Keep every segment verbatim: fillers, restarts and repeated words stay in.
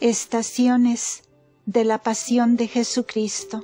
Estaciones de la pasión de Jesucristo.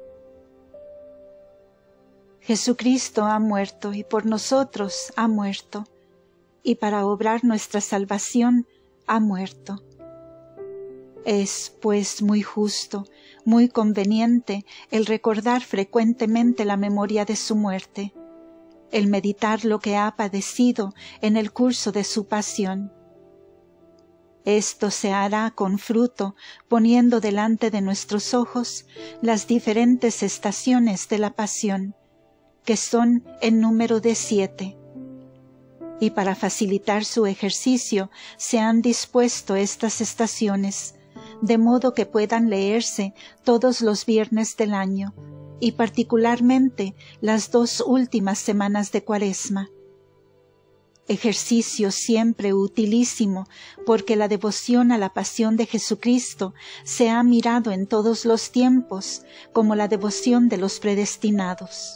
Jesucristo ha muerto y por nosotros ha muerto, y para obrar nuestra salvación ha muerto. Es, pues, muy justo, muy conveniente el recordar frecuentemente la memoria de su muerte, el meditar lo que ha padecido en el curso de su pasión. Esto se hará con fruto, poniendo delante de nuestros ojos las diferentes estaciones de la pasión, que son en número de siete. Y para facilitar su ejercicio se han dispuesto estas estaciones, de modo que puedan leerse todos los viernes del año, y particularmente las dos últimas semanas de Cuaresma. Ejercicio siempre utilísimo, porque la devoción a la pasión de Jesucristo se ha mirado en todos los tiempos como la devoción de los predestinados.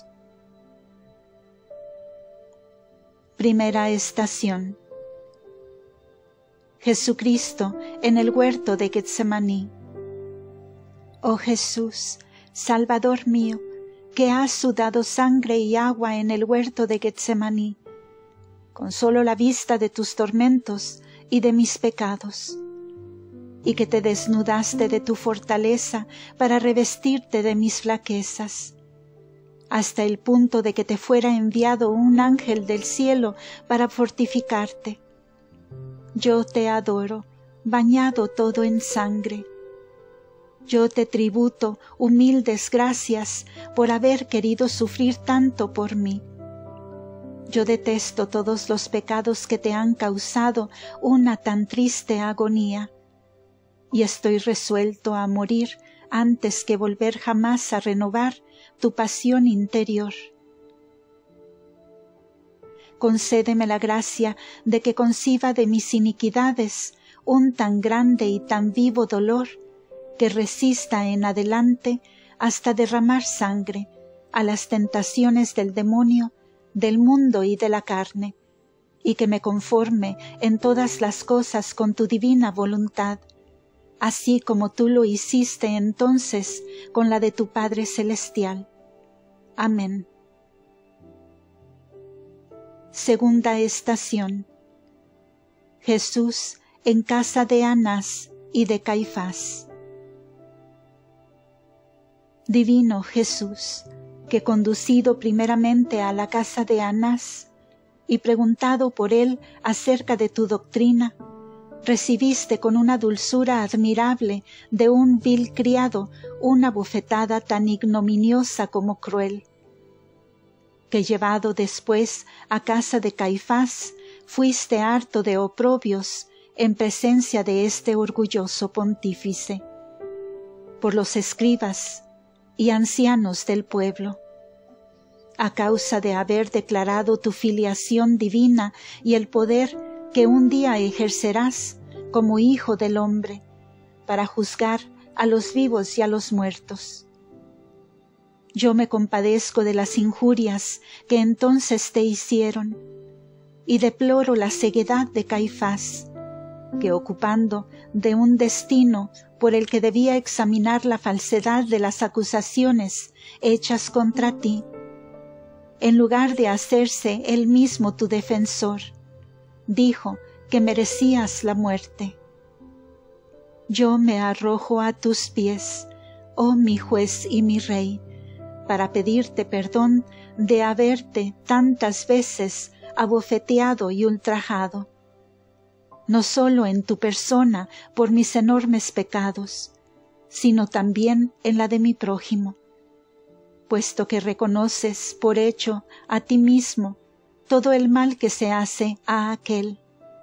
Primera estación. Jesucristo en el huerto de Getsemaní. Oh Jesús, Salvador mío, que has sudado sangre y agua en el huerto de Getsemaní, con solo la vista de tus tormentos y de mis pecados, y que te desnudaste de tu fortaleza para revestirte de mis flaquezas, hasta el punto de que te fuera enviado un ángel del cielo para fortificarte. Yo te adoro, bañado todo en sangre. Yo te tributo humildes gracias por haber querido sufrir tanto por mí. Yo detesto todos los pecados que te han causado una tan triste agonía, y estoy resuelto a morir antes que volver jamás a renovar tu pasión interior. Concédeme la gracia de que conciba de mis iniquidades un tan grande y tan vivo dolor que resista en adelante hasta derramar sangre a las tentaciones del demonio, del mundo y de la carne, y que me conforme en todas las cosas con tu divina voluntad, así como tú lo hiciste entonces con la de tu Padre Celestial. Amén. Segunda estación. Jesús en casa de Anás y de Caifás. Divino Jesús, que conducido primeramente a la casa de Anás y preguntado por él acerca de tu doctrina, recibiste con una dulzura admirable de un vil criado una bofetada tan ignominiosa como cruel, que llevado después a casa de Caifás, fuiste harto de oprobios en presencia de este orgulloso pontífice, por los escribas y ancianos del pueblo, a causa de haber declarado tu filiación divina y el poder que un día ejercerás como Hijo del Hombre, para juzgar a los vivos y a los muertos. Yo me compadezco de las injurias que entonces te hicieron, y deploro la ceguedad de Caifás, que ocupando de un destino por el que debía examinar la falsedad de las acusaciones hechas contra ti, en lugar de hacerse él mismo tu defensor, dijo que merecías la muerte. Yo me arrojo a tus pies, oh mi juez y mi rey, para pedirte perdón de haberte tantas veces abofeteado y ultrajado, no solo en tu persona por mis enormes pecados, sino también en la de mi prójimo, puesto que reconoces por hecho a ti mismo todo el mal que se hace a aquel.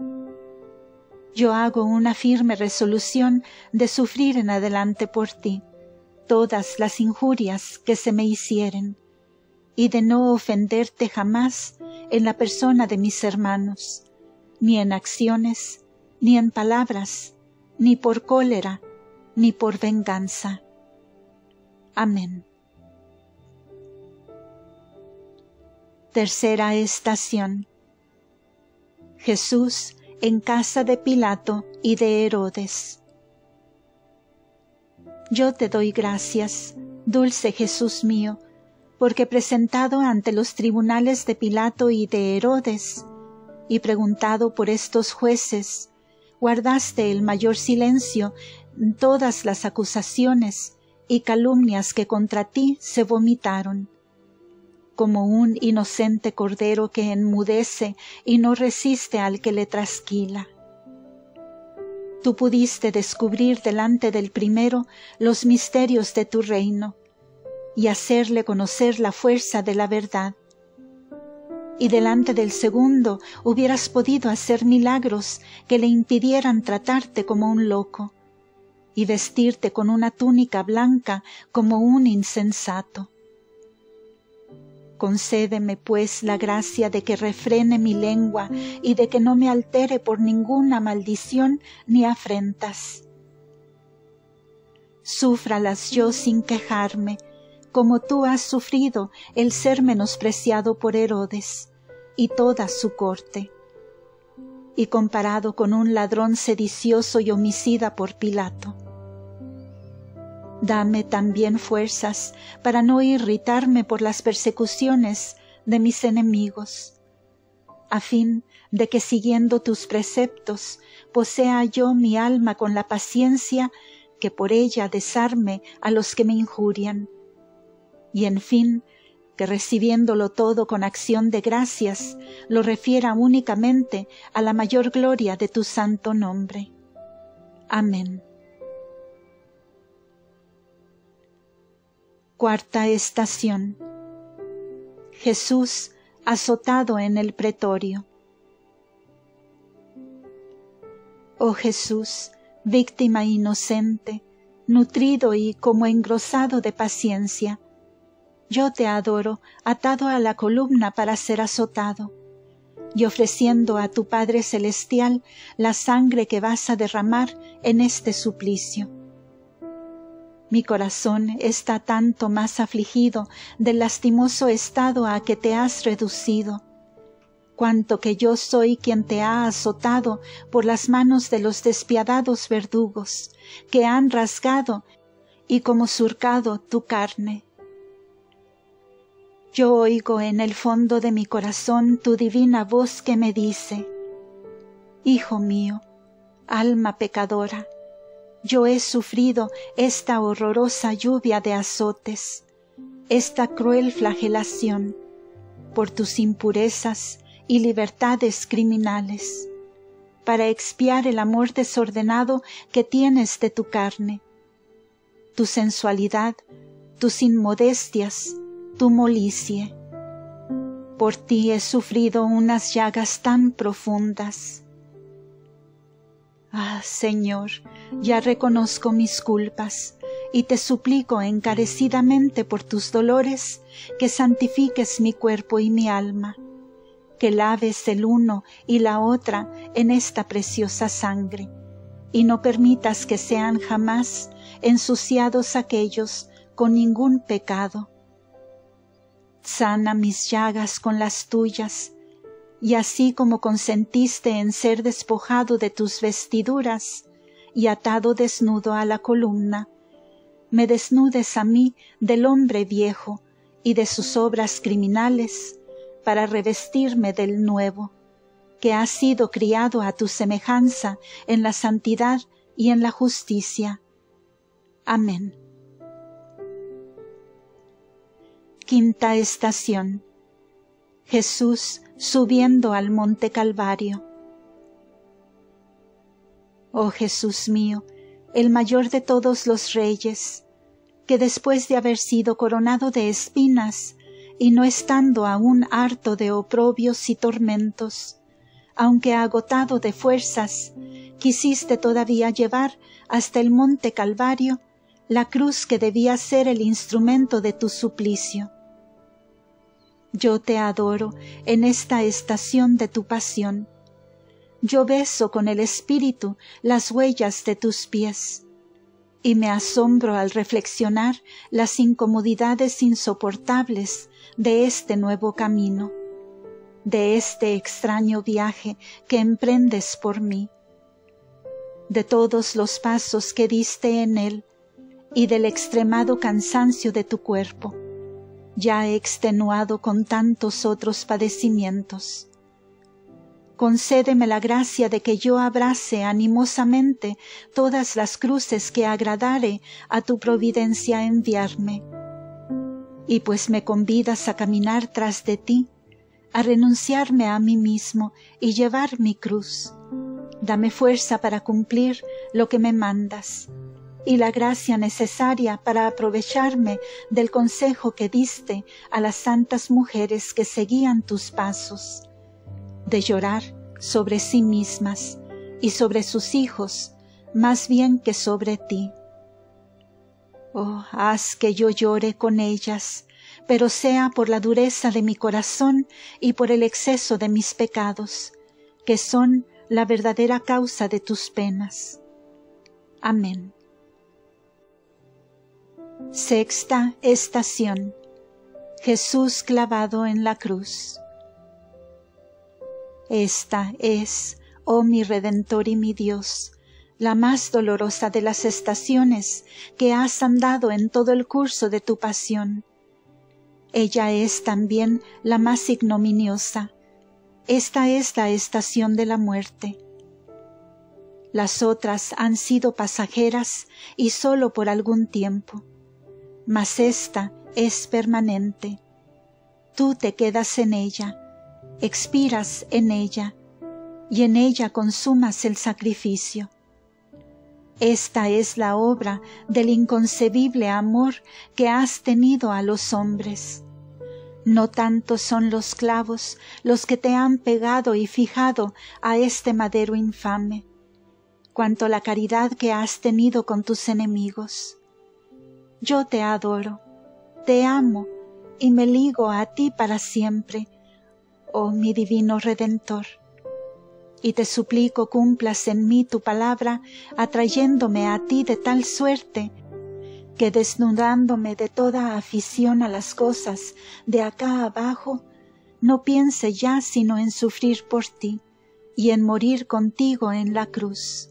Yo hago una firme resolución de sufrir en adelante por ti todas las injurias que se me hicieren, y de no ofenderte jamás en la persona de mis hermanos, ni en acciones, ni en palabras, ni por cólera, ni por venganza. Amén. Tercera estación. Jesús en casa de Pilato y de Herodes. Yo te doy gracias, dulce Jesús mío, porque presentado ante los tribunales de Pilato y de Herodes, y preguntado por estos jueces, guardaste el mayor silencio en todas las acusaciones y calumnias que contra ti se vomitaron. Como un inocente cordero que enmudece y no resiste al que le trasquila. Tú pudiste descubrir delante del primero los misterios de tu reino y hacerle conocer la fuerza de la verdad. Y delante del segundo hubieras podido hacer milagros que le impidieran tratarte como un loco y vestirte con una túnica blanca como un insensato. Concédeme, pues, la gracia de que refrene mi lengua y de que no me altere por ninguna maldición ni afrentas. Súfralas yo sin quejarme, como tú has sufrido el ser menospreciado por Herodes y toda su corte, y comparado con un ladrón sedicioso y homicida por Pilato. Dame también fuerzas para no irritarme por las persecuciones de mis enemigos, a fin de que siguiendo tus preceptos posea yo mi alma con la paciencia que por ella desarme a los que me injurian, y en fin, que recibiéndolo todo con acción de gracias, lo refiera únicamente a la mayor gloria de tu santo nombre. Amén. Cuarta estación. Jesús azotado en el pretorio. Oh Jesús, víctima inocente, nutrido y como engrosado de paciencia, yo te adoro atado a la columna para ser azotado, y ofreciendo a tu Padre Celestial la sangre que vas a derramar en este suplicio. Mi corazón está tanto más afligido del lastimoso estado a que te has reducido, cuanto que yo soy quien te ha azotado por las manos de los despiadados verdugos, que han rasgado y como surcado tu carne. Yo oigo en el fondo de mi corazón tu divina voz que me dice: Hijo mío, alma pecadora, yo he sufrido esta horrorosa lluvia de azotes, esta cruel flagelación, por tus impurezas y libertades criminales, para expiar el amor desordenado que tienes de tu carne, tu sensualidad, tus inmodestias, tu molicie. Por ti he sufrido unas llagas tan profundas. Ah, Señor, ya reconozco mis culpas, y te suplico encarecidamente por tus dolores que santifiques mi cuerpo y mi alma, que laves el uno y la otra en esta preciosa sangre, y no permitas que sean jamás ensuciados aquellos con ningún pecado. Sana mis llagas con las tuyas, y así como consentiste en ser despojado de tus vestiduras y atado desnudo a la columna, me desnudes a mí del hombre viejo y de sus obras criminales, para revestirme del nuevo, que ha sido criado a tu semejanza en la santidad y en la justicia. Amén. Quinta estación. Jesús subiendo al monte Calvario. Oh Jesús mío, el mayor de todos los reyes, que después de haber sido coronado de espinas y no estando aún harto de oprobios y tormentos, aunque agotado de fuerzas, quisiste todavía llevar hasta el monte Calvario la cruz que debía ser el instrumento de tu suplicio. Yo te adoro en esta estación de tu pasión. Yo beso con el espíritu las huellas de tus pies, y me asombro al reflexionar las incomodidades insoportables de este nuevo camino, de este extraño viaje que emprendes por mí. De todos los pasos que diste en él, y del extremado cansancio de tu cuerpo, ya extenuado con tantos otros padecimientos. Concédeme la gracia de que yo abrace animosamente todas las cruces que agradare a tu providencia enviarme. Y pues me convidas a caminar tras de ti, a renunciarme a mí mismo y llevar mi cruz, dame fuerza para cumplir lo que me mandas, y la gracia necesaria para aprovecharme del consejo que diste a las santas mujeres que seguían tus pasos, de llorar sobre sí mismas y sobre sus hijos, más bien que sobre ti. Oh, haz que yo llore con ellas, pero sea por la dureza de mi corazón y por el exceso de mis pecados, que son la verdadera causa de tus penas. Amén. Sexta estación. Jesús clavado en la cruz. Esta es, oh mi Redentor y mi Dios, la más dolorosa de las estaciones que has andado en todo el curso de tu pasión. Ella es también la más ignominiosa. Esta es la estación de la muerte. Las otras han sido pasajeras y sólo por algún tiempo, mas esta es permanente. Tú te quedas en ella, expiras en ella, y en ella consumas el sacrificio. Esta es la obra del inconcebible amor que has tenido a los hombres. No tanto son los clavos los que te han pegado y fijado a este madero infame, cuanto la caridad que has tenido con tus enemigos. Yo te adoro, te amo y me ligo a ti para siempre, oh mi divino Redentor. Y te suplico cumplas en mí tu palabra, atrayéndome a ti de tal suerte que, desnudándome de toda afición a las cosas de acá abajo, no piense ya sino en sufrir por ti y en morir contigo en la cruz.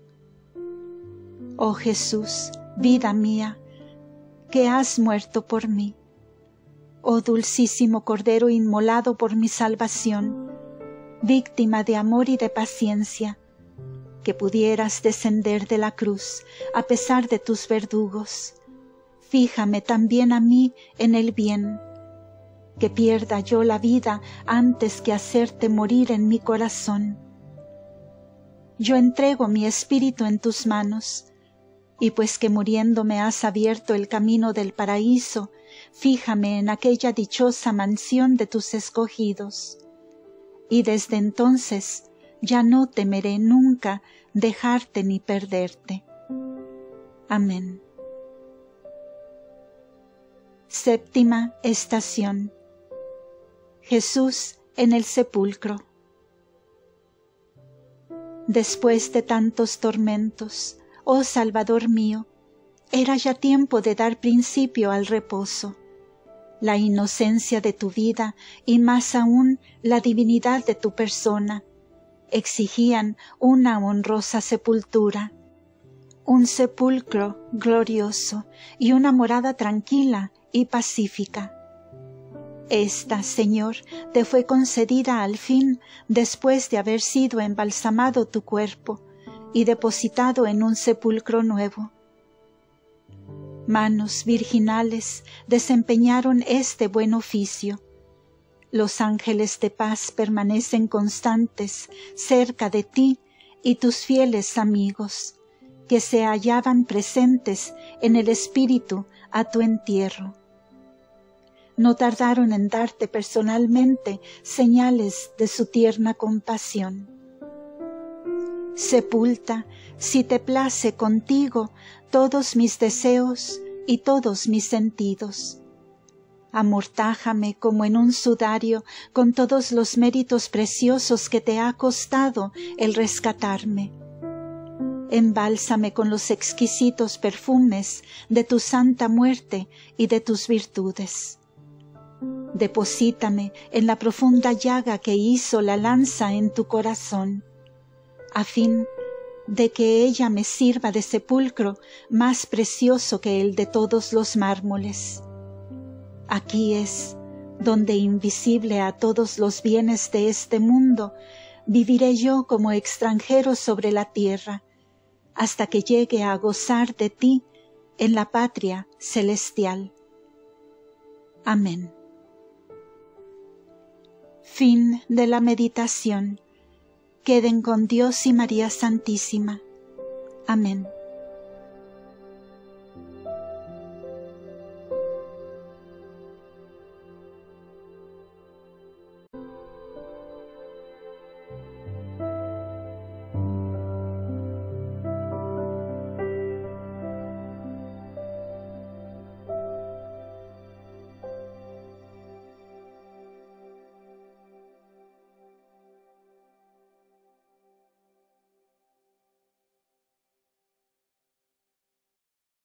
Oh Jesús, vida mía, que has muerto por mí. Oh dulcísimo Cordero inmolado por mi salvación, víctima de amor y de paciencia, que pudieras descender de la cruz a pesar de tus verdugos. Fíjame también a mí en el bien, que pierda yo la vida antes que hacerte morir en mi corazón. Yo entrego mi espíritu en tus manos, y pues que muriendo me has abierto el camino del paraíso, fíjame en aquella dichosa mansión de tus escogidos. Y desde entonces ya no temeré nunca dejarte ni perderte. Amén. Séptima estación. Jesús en el sepulcro. Después de tantos tormentos, oh Salvador mío, era ya tiempo de dar principio al reposo. La inocencia de tu vida y más aún la divinidad de tu persona exigían una honrosa sepultura, un sepulcro glorioso y una morada tranquila y pacífica. Esta, Señor, te fue concedida al fin después de haber sido embalsamado tu cuerpo y depositado en un sepulcro nuevo. Manos virginales desempeñaron este buen oficio. Los ángeles de paz permanecen constantes cerca de ti y tus fieles amigos, que se hallaban presentes en el espíritu a tu entierro. No tardaron en darte personalmente señales de su tierna compasión. Sepulta, si te place contigo, todos mis deseos y todos mis sentidos. Amortájame como en un sudario con todos los méritos preciosos que te ha costado el rescatarme. Embálsame con los exquisitos perfumes de tu santa muerte y de tus virtudes. Deposítame en la profunda llaga que hizo la lanza en tu corazón, a fin de que ella me sirva de sepulcro más precioso que el de todos los mármoles. Aquí es donde, invisible a todos los bienes de este mundo, viviré yo como extranjero sobre la tierra, hasta que llegue a gozar de ti en la patria celestial. Amén. Fin de la meditación. Queden con Dios y María Santísima. Amén.